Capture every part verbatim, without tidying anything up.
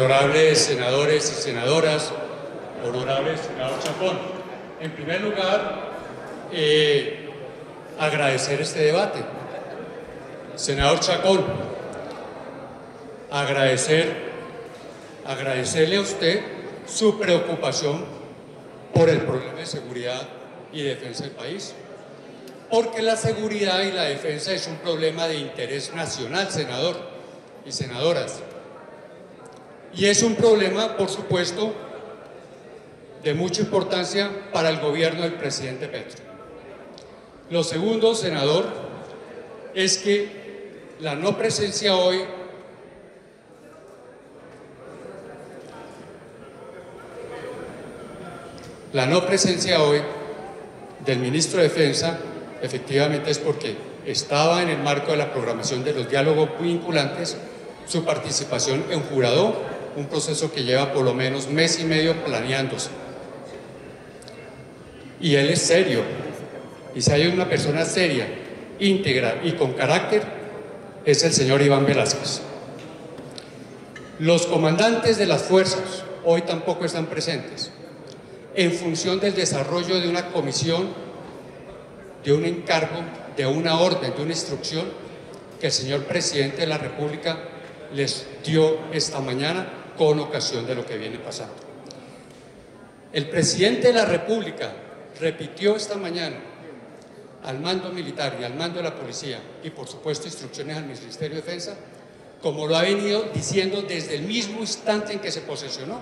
honorables senadores y senadoras, honorable senador Chacón. En primer lugar, eh, agradecer este debate. Senador Chacón, agradecer, agradecerle a usted su preocupación por el problema de seguridad y defensa del país. Porque la seguridad y la defensa es un problema de interés nacional, senador y senadoras. Y es un problema, por supuesto, de mucha importancia para el gobierno del presidente Petro. Lo segundo, senador, es que la no presencia hoy la no presencia hoy del ministro de Defensa efectivamente es porque estaba en el marco de la programación de los diálogos vinculantes su participación en jurado, un proceso que lleva por lo menos mes y medio planeándose. Y él es serio, y si hay una persona seria, íntegra y con carácter, es el señor Iván Velázquez. Los comandantes de las fuerzas hoy tampoco están presentes, en función del desarrollo de una comisión, de un encargo, de una orden, de una instrucción que el señor presidente de la República les dio esta mañana con ocasión de lo que viene pasando. El presidente de la República repitió esta mañana al mando militar y al mando de la policía y por supuesto instrucciones al Ministerio de Defensa, como lo ha venido diciendo desde el mismo instante en que se posesionó,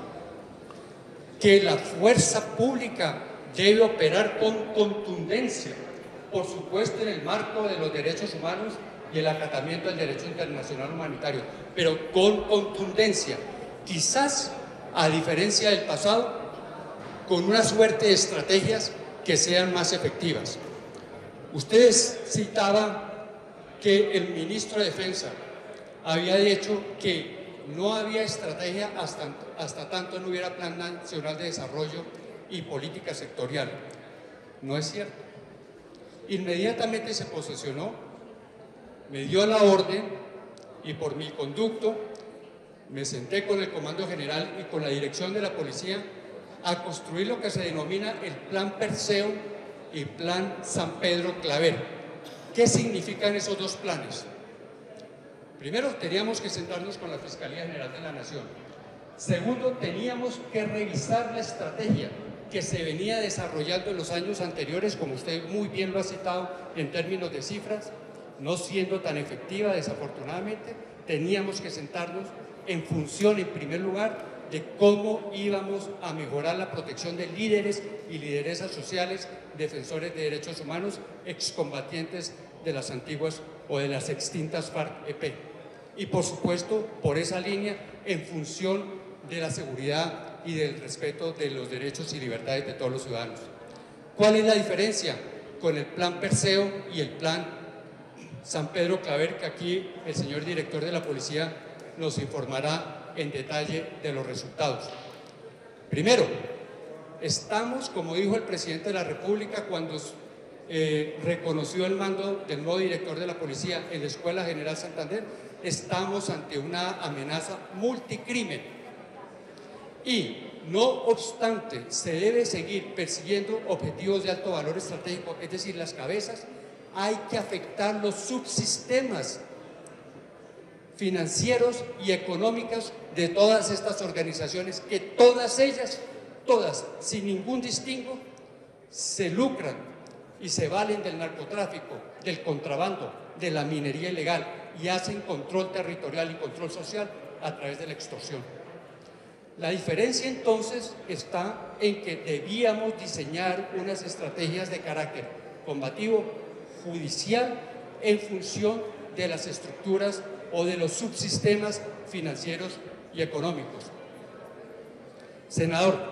que la fuerza pública debe operar con contundencia, por supuesto en el marco de los derechos humanos y el acatamiento del derecho internacional humanitario, pero con contundencia, quizás a diferencia del pasado, con una suerte de estrategias que sean más efectivas. Ustedes citaban que el ministro de Defensa había dicho que no había estrategia hasta, hasta tanto no hubiera Plan Nacional de Desarrollo y política sectorial. No es cierto. Inmediatamente se posesionó, me dio la orden y por mi conducto me senté con el Comando General y con la dirección de la policía a construir lo que se denomina el Plan Perseo y Plan San Pedro Claver. ¿Qué significan esos dos planes? Primero, teníamos que sentarnos con la Fiscalía General de la Nación. Segundo, teníamos que revisar la estrategia que se venía desarrollando en los años anteriores, como usted muy bien lo ha citado en términos de cifras, no siendo tan efectiva desafortunadamente. Teníamos que sentarnos en función, en primer lugar, de cómo íbamos a mejorar la protección de líderes y lideresas sociales, defensores de derechos humanos, excombatientes de las antiguas o de las extintas FARC-E P. Y por supuesto, por esa línea, en función de la seguridad y del respeto de los derechos y libertades de todos los ciudadanos. ¿Cuál es la diferencia con el Plan Perseo y el Plan San Pedro Claver, que aquí el señor director de la policía nos informará en detalle de los resultados? Primero, estamos, como dijo el presidente de la República cuando eh, reconoció el mando del nuevo director de la policía en la Escuela General Santander, estamos ante una amenaza multicrimen. Y, no obstante, se debe seguir persiguiendo objetivos de alto valor estratégico, es decir, las cabezas. Hay que afectar los subsistemas financieros y económicos de todas estas organizaciones, que todas ellas, todas, sin ningún distingo, se lucran y se valen del narcotráfico, del contrabando, de la minería ilegal y hacen control territorial y control social a través de la extorsión. La diferencia entonces está en que debíamos diseñar unas estrategias de carácter combativo, judicial, en función de las estructuras o de los subsistemas financieros y económicos. Senador,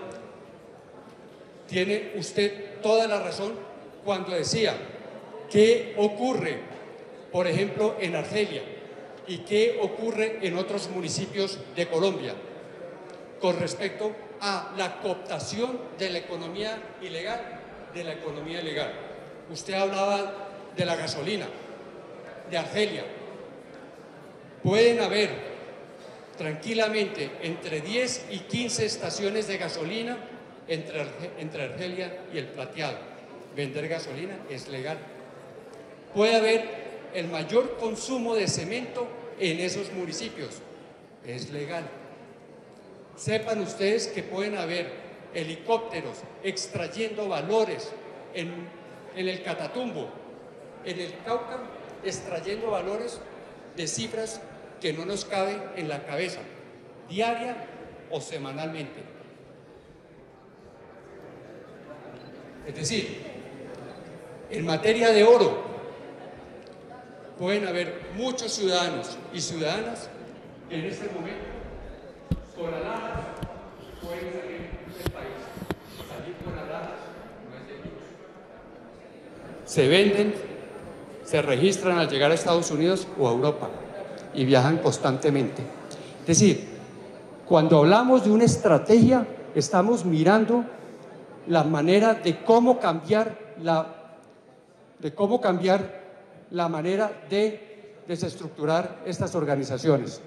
tiene usted toda la razón cuando decía qué ocurre, por ejemplo, en Argelia y qué ocurre en otros municipios de Colombia con respecto a la cooptación de la economía ilegal, de la economía legal. Usted hablaba de la gasolina, de Argelia. Pueden haber tranquilamente entre diez y quince estaciones de gasolina entre, entre Argelia y el Plateado. Vender gasolina es legal. Puede haber el mayor consumo de cemento en esos municipios, es legal. Sepan ustedes que pueden haber helicópteros extrayendo valores en, en el Catatumbo, en el Cauca, extrayendo valores de cifras que no nos caben en la cabeza, diaria o semanalmente. Es decir, en materia de oro, pueden haber muchos ciudadanos y ciudadanas que en este momento, con alhajas, pueden salir del país. Salir con alhajas no es delito. Se venden, se registran al llegar a Estados Unidos o a Europa y viajan constantemente. Es decir, cuando hablamos de una estrategia, estamos mirando la manera de cómo cambiar la, de cómo cambiar la manera de desestructurar estas organizaciones.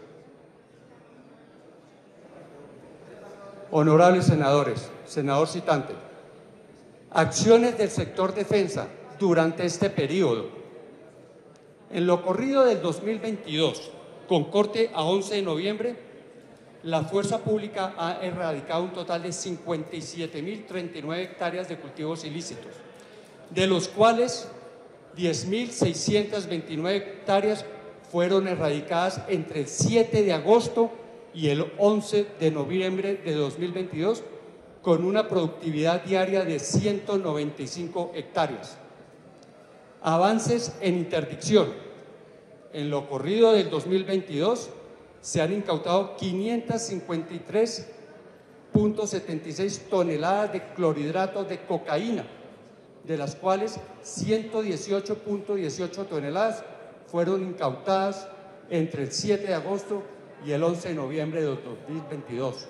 Honorables senadores, senador citante, acciones del sector defensa durante este periodo. En lo corrido del dos mil veintidós, con corte a once de noviembre, la Fuerza Pública ha erradicado un total de cincuenta y siete mil treinta y nueve hectáreas de cultivos ilícitos, de los cuales diez mil seiscientas veintinueve hectáreas fueron erradicadas entre el siete de agosto y el once de noviembre de dos mil veintidós, con una productividad diaria de ciento noventa y cinco hectáreas. Avances en interdicción. En lo corrido del dos mil veintidós se han incautado quinientos cincuenta y tres punto setenta y seis toneladas de clorhidratos de cocaína, de las cuales ciento dieciocho punto dieciocho toneladas fueron incautadas entre el siete de agosto y el once de noviembre de dos mil veintidós.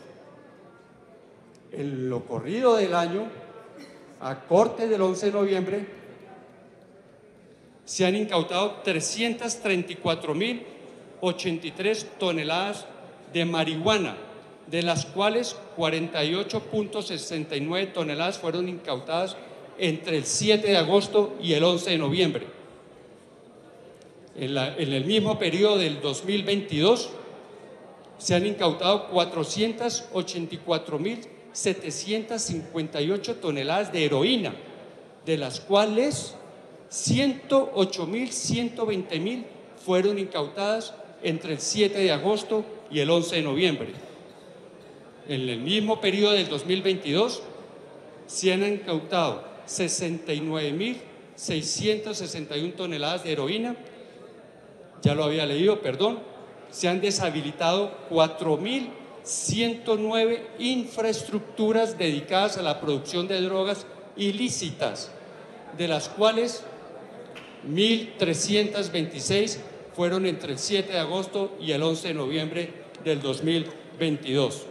En lo corrido del año, a corte del once de noviembre, se han incautado trescientas treinta y cuatro mil ochenta y tres toneladas de marihuana, de las cuales cuarenta y ocho punto sesenta y nueve toneladas fueron incautadas entre el siete de agosto y el once de noviembre. En, la, en el mismo periodo del dos mil veintidós se han incautado cuatrocientas ochenta y cuatro mil setecientas cincuenta y ocho toneladas de heroína, de las cuales ciento ocho mil ciento veinte mil fueron incautadas entre el siete de agosto y el once de noviembre. En el mismo periodo del dos mil veintidós se han incautado sesenta y nueve mil seiscientas sesenta y una toneladas de heroína, ya lo había leído, perdón, se han deshabilitado cuatro mil ciento nueve infraestructuras dedicadas a la producción de drogas ilícitas, de las cuales mil trescientas veintiséis fueron entre el siete de agosto y el once de noviembre del dos mil veintidós.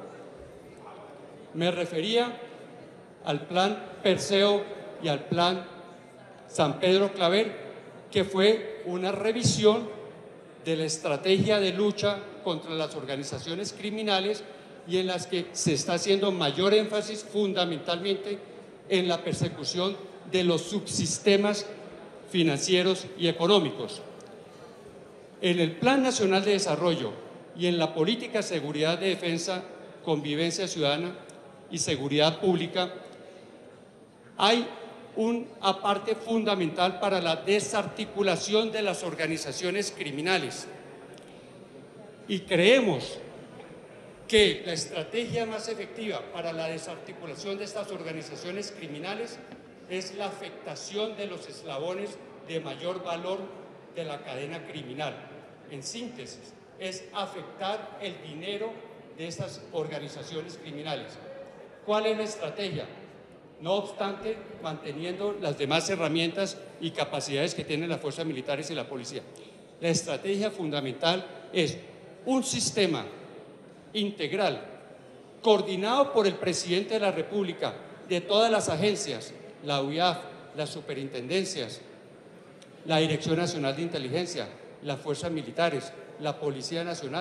Me refería al plan Perseo y al plan San Pedro Claver, que fue una revisión de la estrategia de lucha contra las organizaciones criminales y en las que se está haciendo mayor énfasis fundamentalmente en la persecución de los subsistemas financieros y económicos. En el Plan Nacional de Desarrollo y en la Política de Seguridad de Defensa, Convivencia Ciudadana y Seguridad Pública, hay una parte fundamental para la desarticulación de las organizaciones criminales. Y creemos que la estrategia más efectiva para la desarticulación de estas organizaciones criminales es la afectación de los eslabones de mayor valor de la cadena criminal. En síntesis, es afectar el dinero de estas organizaciones criminales. ¿Cuál es la estrategia? No obstante, manteniendo las demás herramientas y capacidades que tienen las fuerzas militares y la policía. La estrategia fundamental es un sistema integral, coordinado por el presidente de la República, de todas las agencias, la U I A F, las superintendencias, la Dirección Nacional de Inteligencia, las fuerzas militares, la Policía Nacional,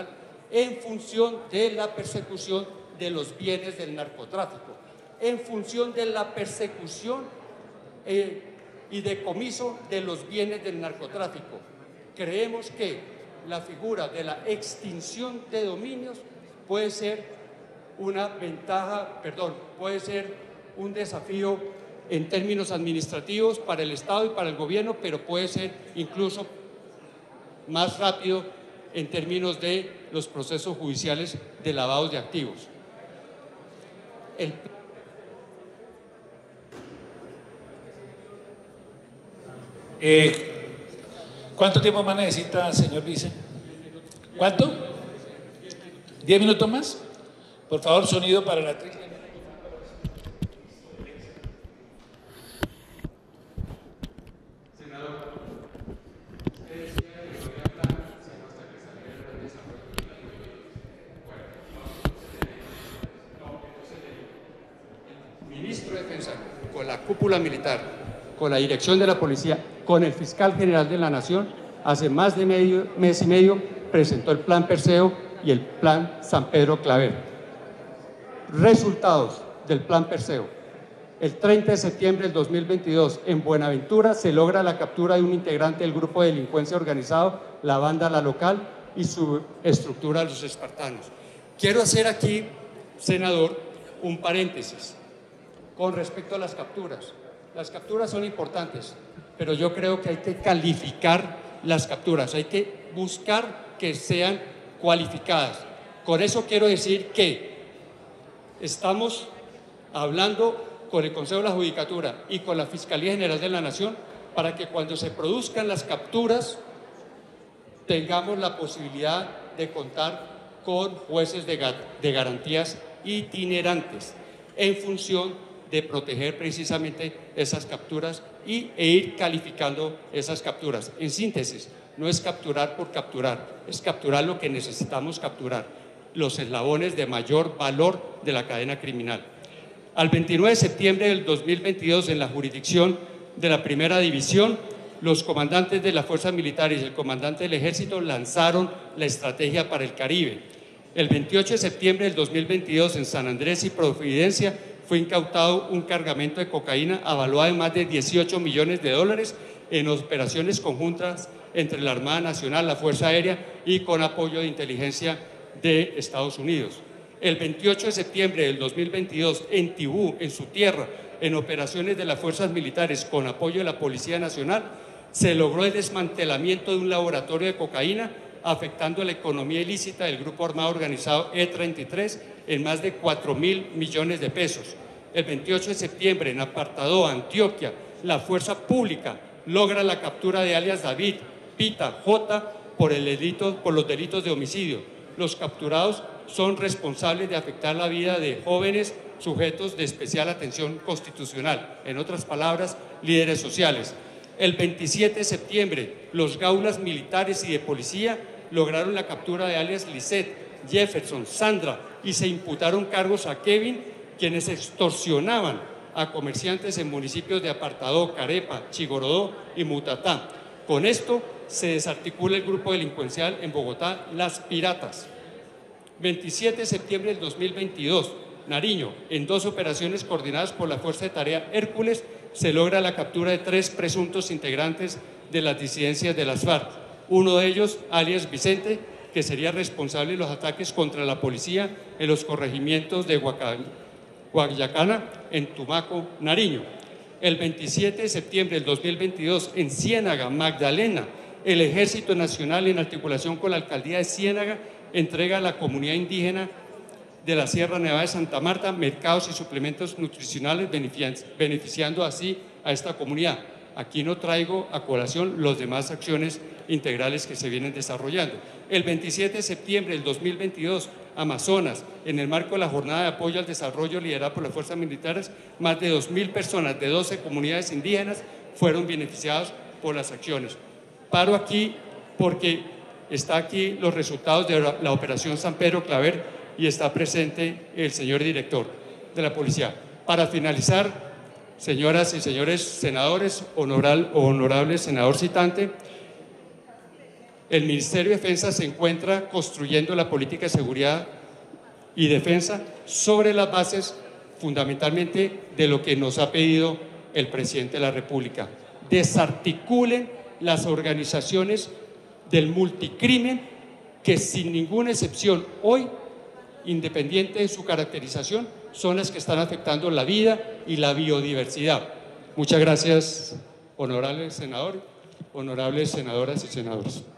en función de la persecución de los bienes del narcotráfico, en función de la persecución eh, y decomiso de los bienes del narcotráfico. Creemos que la figura de la extinción de dominios puede ser una ventaja, perdón, puede ser un desafío en términos administrativos para el Estado y para el gobierno, pero puede ser incluso más rápido en términos de los procesos judiciales de lavado de activos. El... Eh, ¿Cuánto tiempo más necesita, señor vice? ¿Cuánto? ¿Diez minutos más? Por favor, sonido para la actriz. Ministro de Defensa, con la cúpula militar, con la dirección de la policía, con el fiscal general de la Nación, hace más de medio mes y medio presentó el plan Perseo y el plan San Pedro Claver. Resultados del plan Perseo. El treinta de septiembre del dos mil veintidós, en Buenaventura, se logra la captura de un integrante del grupo de delincuencia organizado, la Banda La Local, y su estructura, los espartanos. Quiero hacer aquí, senador, un paréntesis con respecto a las capturas. Las capturas son importantes, pero yo creo que hay que calificar las capturas, hay que buscar que sean cualificadas. Con eso quiero decir que estamos hablando con el Consejo de la Judicatura y con la Fiscalía General de la Nación para que cuando se produzcan las capturas tengamos la posibilidad de contar con jueces de, ga de garantías itinerantes en función de proteger precisamente esas capturas y, e ir calificando esas capturas. En síntesis, no es capturar por capturar, es capturar lo que necesitamos capturar, los eslabones de mayor valor de la cadena criminal. Al veintinueve de septiembre del dos mil veintidós, en la jurisdicción de la Primera División, los comandantes de las fuerzas militares y el comandante del Ejército lanzaron la estrategia para el Caribe. El veintiocho de septiembre del dos mil veintidós, en San Andrés y Providencia, fue incautado un cargamento de cocaína avaluado en más de dieciocho millones de dólares en operaciones conjuntas entre la Armada Nacional, la Fuerza Aérea y con apoyo de inteligencia de Estados Unidos. El veintiocho de septiembre del dos mil veintidós, en Tibú, en su tierra, en operaciones de las fuerzas militares con apoyo de la Policía Nacional, se logró el desmantelamiento de un laboratorio de cocaína afectando la economía ilícita del grupo armado organizado E treinta y tres en más de cuatro mil millones de pesos. El veintiocho de septiembre, en Apartadó, Antioquia, la fuerza pública logra la captura de alias David, Pita, J por, el delito, por los delitos de homicidio. Los capturados son responsables de afectar la vida de jóvenes sujetos de especial atención constitucional, en otras palabras, líderes sociales. El veintisiete de septiembre, los gaulas militares y de policía lograron la captura de alias Lisette, Jefferson, Sandra y se imputaron cargos a Kevin, quienes extorsionaban a comerciantes en municipios de Apartadó, Carepa, Chigorodó y Mutatá. Con esto se desarticula el grupo delincuencial en Bogotá, Las Piratas. veintisiete de septiembre del dos mil veintidós, Nariño, en dos operaciones coordinadas por la Fuerza de Tarea Hércules, se logra la captura de tres presuntos integrantes de las disidencias de las FARC. Uno de ellos, alias Vicente, que sería responsable de los ataques contra la policía en los corregimientos de Guayacana, en Tumaco, Nariño. El veintisiete de septiembre del dos mil veintidós, en Ciénaga, Magdalena, el Ejército Nacional, en articulación con la Alcaldía de Ciénaga, entrega a la comunidad indígena de la Sierra Nevada de Santa Marta mercados y suplementos nutricionales, beneficiando así a esta comunidad. Aquí no traigo a colación las demás acciones integrales que se vienen desarrollando. El veintisiete de septiembre del dos mil veintidós, Amazonas, en el marco de la jornada de apoyo al desarrollo liderada por las fuerzas militares, más de dos mil personas de doce comunidades indígenas fueron beneficiadas por las acciones. Paro aquí porque está aquí los resultados de la operación San Pedro Claver y está presente el señor director de la policía. Para finalizar, señoras y señores senadores, honorable, honorable senador citante, el Ministerio de Defensa se encuentra construyendo la política de seguridad y defensa sobre las bases fundamentalmente de lo que nos ha pedido el presidente de la República. Desarticulen las organizaciones del multicrimen que sin ninguna excepción hoy, independiente de su caracterización, son las que están afectando la vida y la biodiversidad. Muchas gracias, honorable senador, honorables senadoras y senadores.